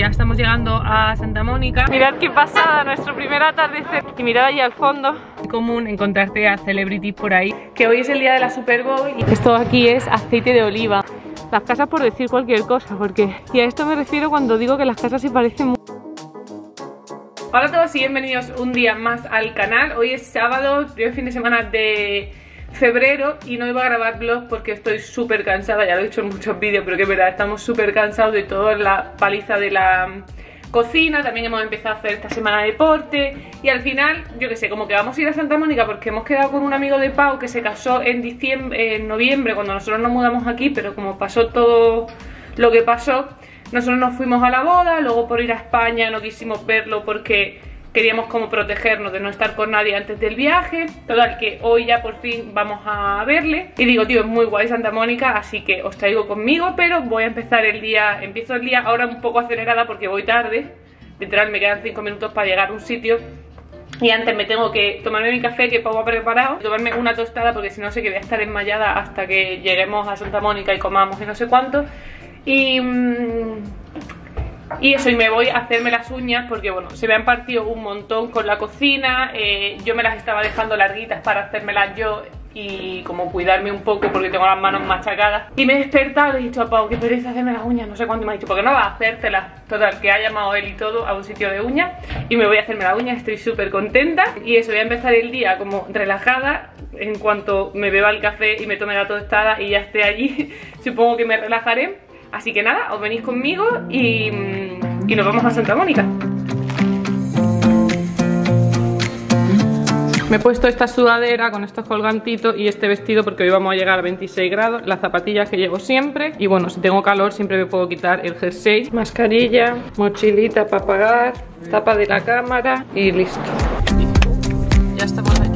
estamos llegando a Santa Mónica. Mirad qué pasada, nuestro primer atardecer. Y mirad allí al fondo. Es común encontrarte a celebrities por ahí. Que hoy es el día de la Super Bowl y esto aquí es aceite de oliva. Las casas por decir cualquier cosa, porque... Y a esto me refiero cuando digo que las casas se parecen mucho. Hola a todos y bienvenidos un día más al canal. Hoy es sábado, primer fin de semana de febrero y no iba a grabar vlog porque estoy súper cansada. Ya lo he dicho en muchos vídeos, pero que es verdad, estamos súper cansados de toda la paliza de la cocina. También hemos empezado a hacer esta semana deporte y al final, yo que sé, como que vamos a ir a Santa Mónica porque hemos quedado con un amigo de Pau que se casó en noviembre cuando nosotros nos mudamos aquí, pero como pasó todo lo que pasó, nosotros nos fuimos a la boda. Luego por ir a España no quisimos verlo porque queríamos como protegernos de no estar con nadie antes del viaje. Total que hoy ya por fin vamos a verle. Y digo, tío, es muy guay Santa Mónica, así que os traigo conmigo. Pero voy a empezar el día, empiezo el día ahora un poco acelerada porque voy tarde. Literal, me quedan 5 minutos para llegar a un sitio. Y antes me tengo que tomarme mi café que Pau ha preparado, tomarme una tostada porque si no sé que voy a estar desmayada hasta que lleguemos a Santa Mónica y comamos y no sé cuánto. Y eso, y me voy a hacerme las uñas porque bueno, se me han partido un montón con la cocina. Yo me las estaba dejando larguitas para hacérmelas yo y como cuidarme un poco porque tengo las manos machacadas. Y me he despertado y he dicho a Pau, qué pereza hacerme las uñas, no sé cuánto. Me ha dicho, ¿por qué no vas a hacértelas? Total, que ha llamado él y todo a un sitio de uñas y me voy a hacerme las uñas, estoy súper contenta. Y eso, voy a empezar el día como relajada. En cuanto me beba el café y me tome la tostada y ya esté allí, supongo que me relajaré. Así que nada, os venís conmigo y nos vamos a Santa Mónica. Me he puesto esta sudadera con estos colgantitos y este vestido porque hoy vamos a llegar a 26 grados. Las zapatillas que llevo siempre. Y bueno, si tengo calor siempre me puedo quitar el jersey. Mascarilla, mochilita para pagar, tapa de la cámara y listo. Ya estamos aquí.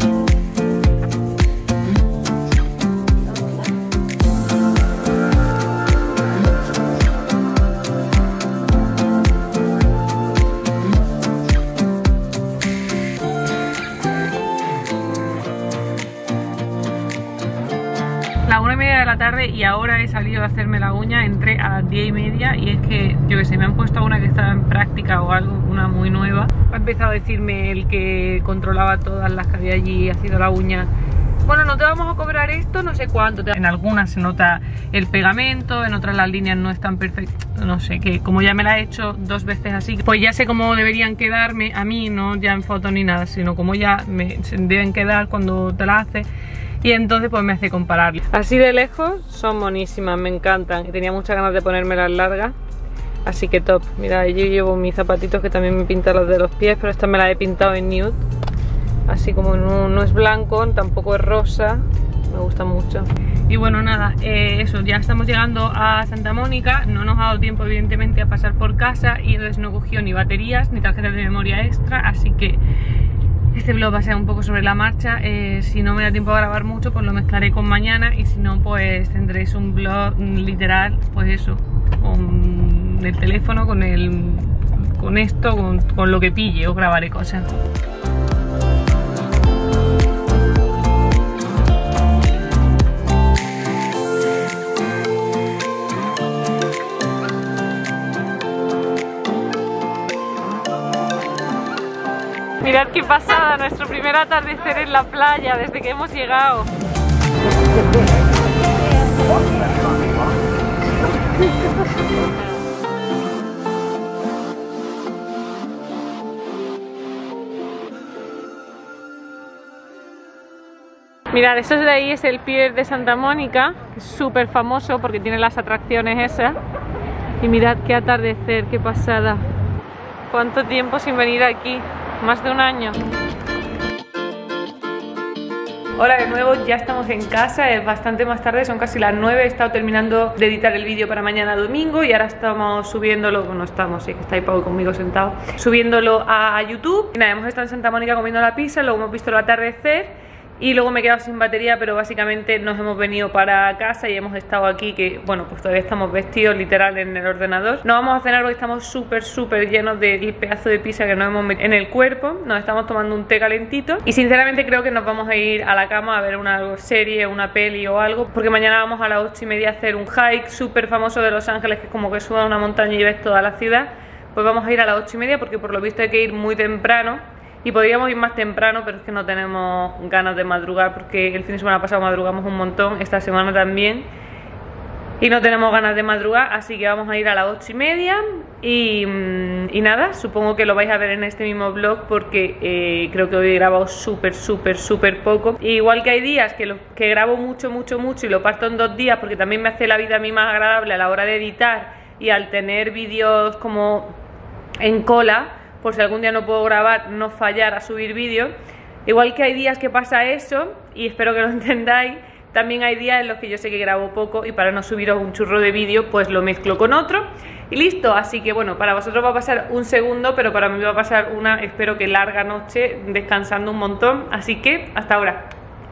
La 1:30 de la tarde y ahora he salido a hacerme la uña. Entré a las 10:30 y es que, yo que sé, me han puesto una que estaba en práctica o algo, una muy nueva. Ha empezado a decirme el que controlaba todas las que había allí haciendo la uña, bueno, no te vamos a cobrar esto, no sé cuánto. En algunas se nota el pegamento, en otras las líneas no están perfectas. No sé, que como ya me la he hecho 2 veces así, pues ya sé cómo deberían quedarme a mí, no ya en foto ni nada, sino como ya me deben quedar cuando te la haces. Y entonces pues me hace comparar. Así de lejos son monísimas, me encantan. Y tenía muchas ganas de ponérmelas largas, así que top. Mira, yo llevo mis zapatitos que también me pintan los de los pies, pero esta me la he pintado en nude. Así como no es blanco, tampoco es rosa. Me gusta mucho. Y bueno, nada, eso, ya estamos llegando a Santa Mónica. No nos ha dado tiempo evidentemente a pasar por casa y entonces no cogió ni baterías ni tarjetas de memoria extra, así que este vlog va a ser un poco sobre la marcha. Si no me da tiempo a grabar mucho, pues lo mezclaré con mañana. Y si no, pues tendréis un vlog literal, pues eso, con el teléfono, con esto, con lo que pille, os grabaré cosas. Mirad qué pasada, nuestro primer atardecer en la playa desde que hemos llegado. Mirad, eso de ahí es el pier de Santa Mónica, que es súper famoso porque tiene las atracciones esas. Y mirad qué atardecer, qué pasada. ¿Cuánto tiempo sin venir aquí? Más de un año. Hola de nuevo, ya estamos en casa, es bastante más tarde, son casi las 9. He estado terminando de editar el vídeo para mañana domingo y ahora estamos subiéndolo, bueno estamos, sí que está ahí Pau conmigo sentado, subiéndolo a YouTube. Y nada, hemos estado en Santa Mónica comiendo la pizza, luego hemos visto el atardecer. Y luego me he quedado sin batería, pero básicamente nos hemos venido para casa y hemos estado aquí, que bueno, pues todavía estamos vestidos literal en el ordenador. No vamos a cenar porque estamos súper llenos del pedazo de pizza que nos hemos metido en el cuerpo. Nos estamos tomando un té calentito y sinceramente creo que nos vamos a ir a la cama a ver una serie, una peli o algo, porque mañana vamos a las 8:30 a hacer un hike súper famoso de Los Ángeles, que es como que subes a una montaña y ves toda la ciudad. pues vamos a ir a las 8:30 porque por lo visto hay que ir muy temprano. Y podríamos ir más temprano, pero es que no tenemos ganas de madrugar porque el fin de semana pasado madrugamos un montón, esta semana también. Y no tenemos ganas de madrugar, así que vamos a ir a las 8:30 y nada, supongo que lo vais a ver en este mismo vlog porque creo que hoy he grabado súper poco. Y igual que hay días que grabo mucho y lo parto en 2 días porque también me hace la vida a mí más agradable a la hora de editar y al tener vídeos como en cola, por si algún día no puedo grabar, no fallar a subir vídeos. Igual que hay días que pasa eso, y espero que lo entendáis, también hay días en los que yo sé que grabo poco y para no subiros un churro de vídeo, pues lo mezclo con otro y listo. Así que bueno, para vosotros va a pasar un segundo, pero para mí va a pasar una, espero que larga noche, descansando un montón. Así que, hasta ahora.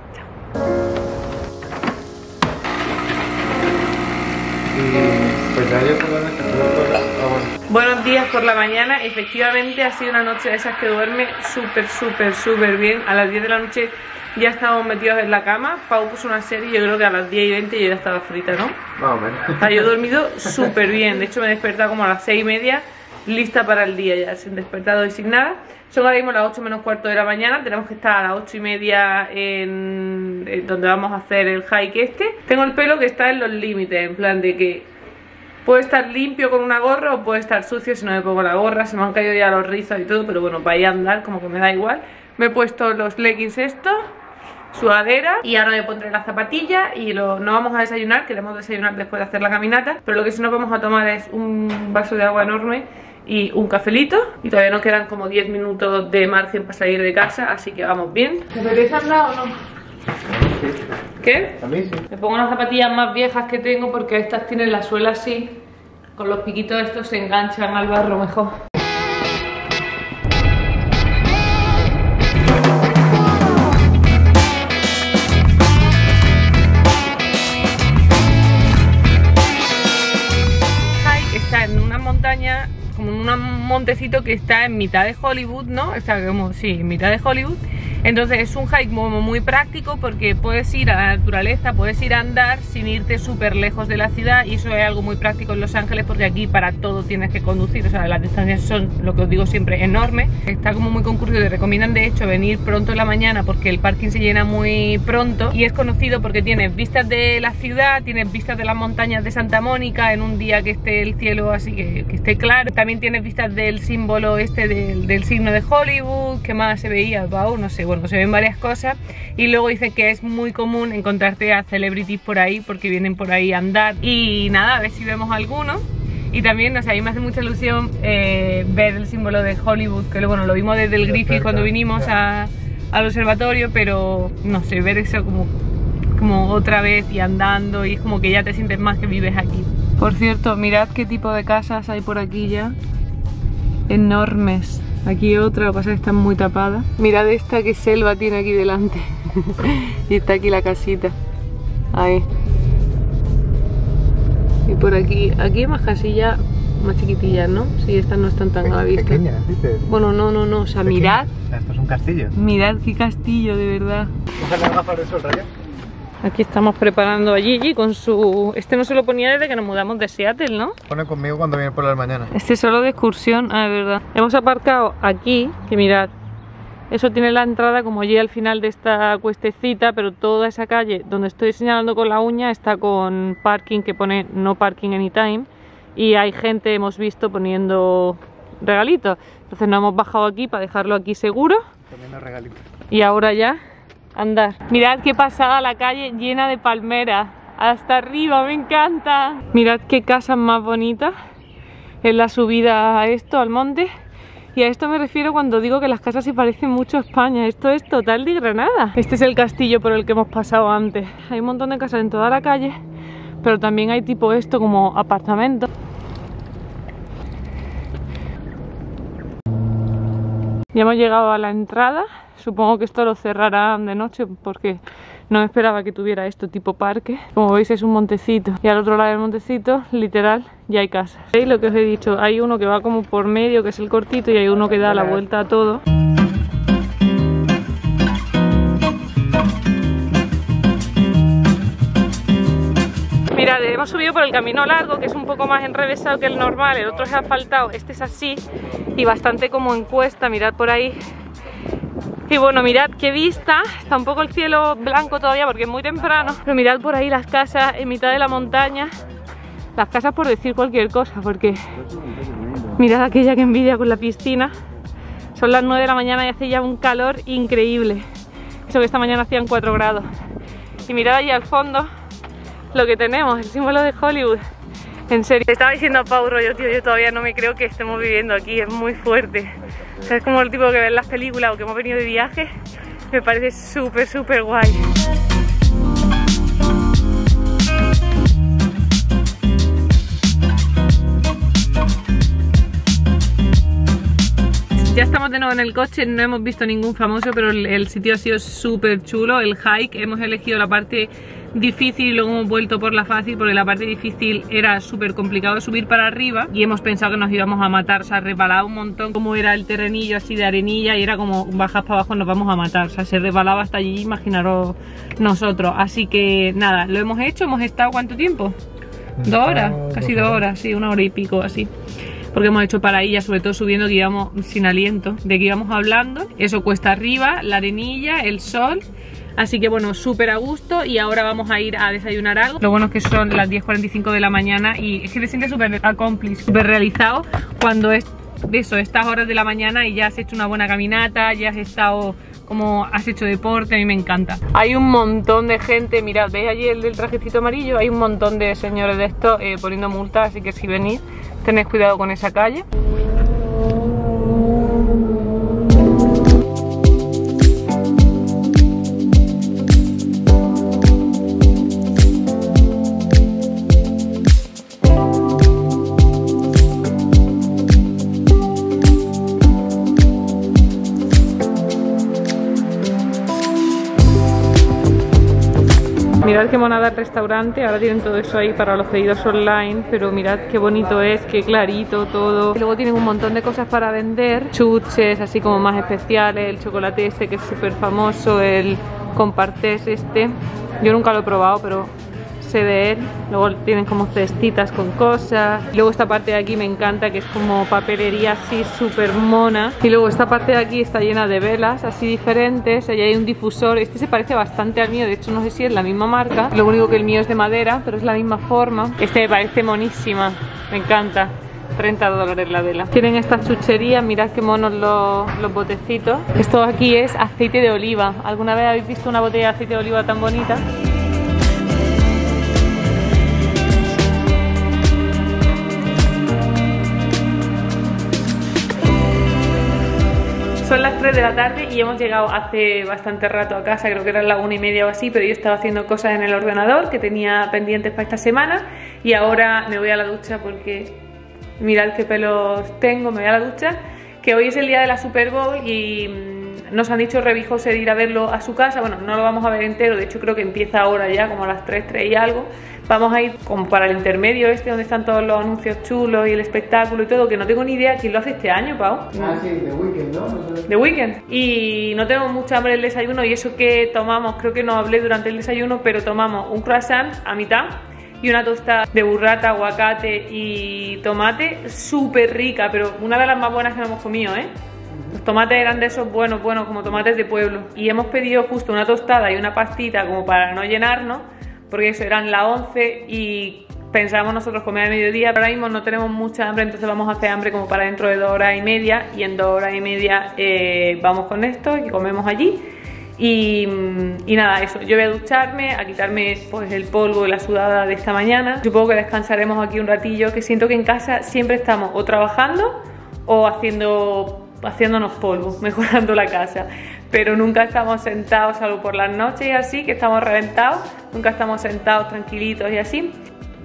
Pues ya yo por la noche, Buenos días por la mañana. Efectivamente ha sido una noche de esas que duerme súper bien. A las 10 de la noche ya estábamos metidos en la cama. Pau puso una serie y yo creo que a las 10:20 yo ya estaba frita, ¿no? más o menos. O sea, yo he dormido súper bien. De hecho me he despertado como a las 6:30, lista para el día ya, sin despertador y sin nada. Son ahora mismo las 8 menos cuarto de la mañana. Tenemos que estar a las 8:30 en donde vamos a hacer el hike este. Tengo el pelo que está en los límites, en plan de que puede estar limpio con una gorra o puede estar sucio si no me pongo la gorra. Se me han caído ya los rizos y todo, pero bueno, para ir a andar como que me da igual. Me he puesto los leggings estos, sudadera, y ahora me pondré las zapatillas y no vamos a desayunar, queremos desayunar después de hacer la caminata, pero lo que sí nos vamos a tomar es un vaso de agua enorme y un cafelito, y todavía nos quedan como 10 minutos de margen para salir de casa, así que vamos bien. ¿Te apetece andar o no? ¿Qué? A mí sí. Me pongo unas zapatillas más viejas que tengo porque estas tienen la suela así, con los piquitos estos se enganchan al barro mejor. Está en una montaña, como en un montecito que está en mitad de Hollywood, ¿no? Está como, sí, en mitad de Hollywood. Entonces es un hike como muy práctico porque puedes ir a la naturaleza, puedes ir a andar sin irte súper lejos de la ciudad, y eso es algo muy práctico en Los Ángeles porque aquí para todo tienes que conducir, o sea, las distancias son, lo que os digo siempre, enormes. Está como muy concurrido, te recomiendan de hecho venir pronto en la mañana porque el parking se llena muy pronto, y es conocido porque tienes vistas de la ciudad, tienes vistas de las montañas de Santa Mónica en un día que esté el cielo así que esté claro. También tienes vistas del símbolo este del signo de Hollywood, que más se veía, wow, no sé, bueno, se ven varias cosas. Y luego dicen que es muy común encontrarte a celebrities por ahí porque vienen por ahí a andar, y nada, a ver si vemos alguno. Y también, o sea, a mí me hace mucha ilusión ver el símbolo de Hollywood, que bueno, lo vimos desde el Griffith cuando vinimos al observatorio, pero no sé, ver eso como otra vez y andando, y es como que ya te sientes más que vives aquí. Por cierto, mirad qué tipo de casas hay por aquí ya, enormes. Aquí otra, lo que pasa es que están muy tapadas. Mirad esta que selva tiene aquí delante. Y está aquí la casita. Ahí. Y por aquí hay más casillas más chiquitillas, ¿no? Sí, estas no están tan a la vista. Pequeñas, dices. Bueno, no, o sea, mirad. Esto es un castillo. Mirad qué castillo, de verdad. ¿Coge las gafas de sol, Raya? Aquí estamos preparando a Gigi con su... Este no se lo ponía desde que nos mudamos de Seattle, ¿no? Pone conmigo cuando viene por las mañanas. Este es solo de excursión, ah, de verdad. Hemos aparcado aquí, que mirad, eso tiene la entrada como allí al final de esta cuestecita, pero toda esa calle donde estoy señalando con la uña está con parking que pone no parking anytime, y hay gente, hemos visto, poniendo regalitos. Entonces nos hemos bajado aquí para dejarlo aquí seguro. Poniendo regalitos. Y ahora ya andar. Mirad qué pasada la calle llena de palmeras. Hasta arriba, me encanta. Mirad qué casas más bonitas en la subida a esto, al monte. Y a esto me refiero cuando digo que las casas se parecen mucho a España. Esto es total de Granada. Este es el castillo por el que hemos pasado antes. Hay un montón de casas en toda la calle, pero también hay tipo esto como apartamentos. Ya hemos llegado a la entrada. Supongo que esto lo cerrarán de noche porque no me esperaba que tuviera esto tipo parque. Como veis es un montecito, y al otro lado del montecito, literal, ya hay casas. ¿Veis lo que os he dicho? Hay uno que va como por medio, que es el cortito, y hay uno que da la vuelta a todo. Mirad, hemos subido por el camino largo, que es un poco más enrevesado que el normal, el otro es asfaltado, este es así y bastante como en cuesta, mirad por ahí. Y bueno, mirad qué vista, está un poco el cielo blanco todavía porque es muy temprano, pero mirad por ahí las casas en mitad de la montaña, las casas por decir cualquier cosa, porque mirad aquella que envidia con la piscina. Son las 9 de la mañana y hace ya un calor increíble, eso que esta mañana hacían 4 grados. Y mirad allí al fondo lo que tenemos, el símbolo de Hollywood. En serio, estaba diciendo a Pau, rollo, tío, yo todavía no me creo que estemos viviendo aquí, es muy fuerte. O sea, es como el tipo que ve en las películas o que hemos venido de viaje, me parece súper, súper guay. Ya estamos de nuevo en el coche, no hemos visto ningún famoso, pero el sitio ha sido súper chulo, el hike. Hemos elegido la parte difícil y luego hemos vuelto por la fácil, porque la parte difícil era súper complicado subir para arriba y hemos pensado que nos íbamos a matar, o sea, resbalaba un montón, como era el terrenillo así de arenilla y era como bajas para abajo nos vamos a matar, o sea, se resbalaba hasta allí, imaginaros nosotros. Así que nada, lo hemos hecho, hemos estado ¿cuánto tiempo? 2 horas, casi 2 horas, sí, 1 hora y pico así. Porque hemos hecho paraílas, sobre todo subiendo, que íbamos sin aliento, de que íbamos hablando. Eso cuesta arriba, la arenilla, el sol. Así que bueno, súper a gusto. Y ahora vamos a ir a desayunar algo. Lo bueno es que son las 10:45 de la mañana y es que te sientes súper accomplished, súper realizado cuando es de eso, estas horas de la mañana y ya has hecho una buena caminata, ya has estado como has hecho deporte. A mí me encanta. Hay un montón de gente, mirad, ¿veis allí el del trajecito amarillo? Hay un montón de señores de estos poniendo multas, así que si venís, tened cuidado con esa calle. Mirad qué monada el restaurante, ahora tienen todo eso ahí para los pedidos online, pero mirad qué bonito es, qué clarito todo. Y luego tienen un montón de cosas para vender, chuches así como más especiales, el chocolate este que es súper famoso, el compartés este, yo nunca lo he probado pero sé de él. Luego tienen como cestitas con cosas. Y luego esta parte de aquí me encanta, que es como papelería así súper mona. Y luego esta parte de aquí está llena de velas así diferentes. Allí hay un difusor, este se parece bastante al mío, de hecho no sé si es la misma marca. Lo único que el mío es de madera, pero es la misma forma. Este me parece monísima, me encanta. $30 la vela. Tienen estas chucherías, mirad qué monos los botecitos. Esto aquí es aceite de oliva. ¿Alguna vez habéis visto una botella de aceite de oliva tan bonita? Son las 3 de la tarde y hemos llegado hace bastante rato a casa, creo que eran las 1:30 o así, pero yo estaba haciendo cosas en el ordenador que tenía pendientes para esta semana y ahora me voy a la ducha porque mirad qué pelos tengo, me voy a la ducha, que hoy es el día de la Super Bowl y nos han dicho Revi y José de ir a verlo a su casa. Bueno, no lo vamos a ver entero, de hecho creo que empieza ahora ya, como a las 3 y algo. Vamos a ir como para el intermedio este, donde están todos los anuncios chulos y el espectáculo y todo, que no tengo ni idea quién lo hace este año, Pau. Ah, sí, The Weeknd, ¿no? The Weeknd. Y no tengo mucha hambre del desayuno y eso que tomamos, creo que no hablé durante el desayuno, pero tomamos un croissant a mitad y una tostada de burrata, aguacate y tomate, súper rica, pero una de las más buenas que nos hemos comido, ¿eh? Los tomates eran de esos buenos, como tomates de pueblo. Y hemos pedido justo una tostada y una pastita como para no llenarnos, porque eso eran las 11 y pensábamos nosotros comer al mediodía. Ahora mismo no tenemos mucha hambre, entonces vamos a hacer hambre como para dentro de 2 horas y media. Y en 2 horas y media vamos con esto y comemos allí. Y nada, eso, yo voy a ducharme, a quitarme pues el polvo y la sudada de esta mañana. Supongo que descansaremos aquí un ratillo, que siento que en casa siempre estamos o trabajando o haciéndonos polvo, mejorando la casa, pero nunca estamos sentados, salvo por las noches y así, que estamos reventados, nunca estamos sentados tranquilitos y así.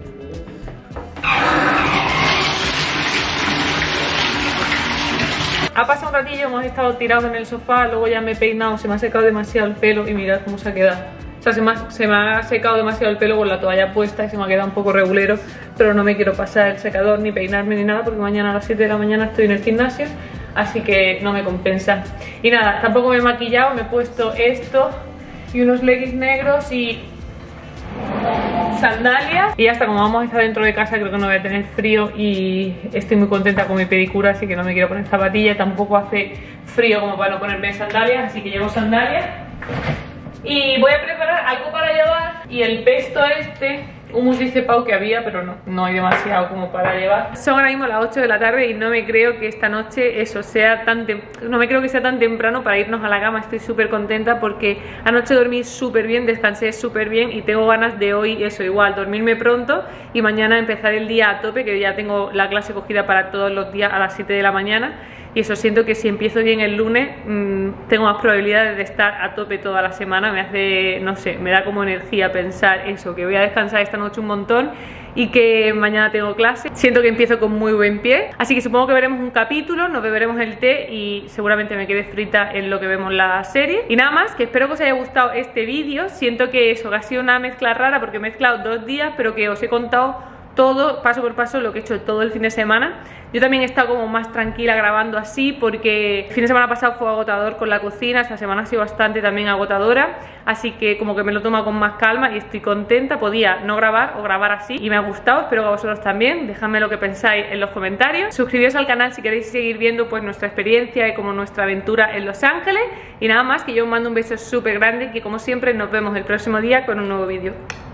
Ha pasado un ratillo, hemos estado tirados en el sofá, luego ya me he peinado, se me ha secado demasiado el pelo y mirad cómo se ha quedado. O sea, se me ha secado demasiado el pelo con la toalla puesta y se me ha quedado un poco regulero, pero no me quiero pasar el secador ni peinarme ni nada porque mañana a las 7 de la mañana estoy en el gimnasio, así que no me compensa. Y nada, tampoco me he maquillado, me he puesto esto y unos leggings negros y sandalias y hasta como vamos a estar dentro de casa creo que no voy a tener frío y estoy muy contenta con mi pedicura, así que no me quiero poner zapatillas. Tampoco hace frío como para no ponerme sandalias, así que llevo sandalias. Y voy a preparar algo para llevar. Y el pesto este, hummus dice Pau que había, pero no hay demasiado como para llevar. Son ahora mismo las 8 de la tarde y no me creo que esta noche eso sea no me creo que sea tan temprano para irnos a la cama. Estoy súper contenta porque anoche dormí súper bien, descansé súper bien y tengo ganas de hoy eso igual, dormirme pronto y mañana empezar el día a tope, que ya tengo la clase cogida para todos los días a las 7 de la mañana. Y eso, siento que si empiezo bien el lunes tengo más probabilidades de estar a tope toda la semana. Me hace, no sé, me da como energía pensar eso, que voy a descansar esta noche un montón y que mañana tengo clase. Siento que empiezo con muy buen pie, así que supongo que veremos un capítulo, nos beberemos el té y seguramente me quede frita en lo que vemos la serie. Y nada más, que espero que os haya gustado este vídeo. Siento que eso, que ha sido una mezcla rara porque he mezclado 2 días, pero que os he contado todo, paso por paso, lo que he hecho todo el fin de semana. Yo también he estado como más tranquila grabando así porque el fin de semana pasado fue agotador con la cocina, esta semana ha sido bastante también agotadora, así que como que me lo tomo con más calma y estoy contenta. Podía no grabar o grabar así y me ha gustado, espero que a vosotros también. Dejadme lo que pensáis en los comentarios, suscribíos al canal si queréis seguir viendo pues nuestra experiencia y como nuestra aventura en Los Ángeles. Y nada más, que yo os mando un beso súper grande y que como siempre nos vemos el próximo día con un nuevo vídeo.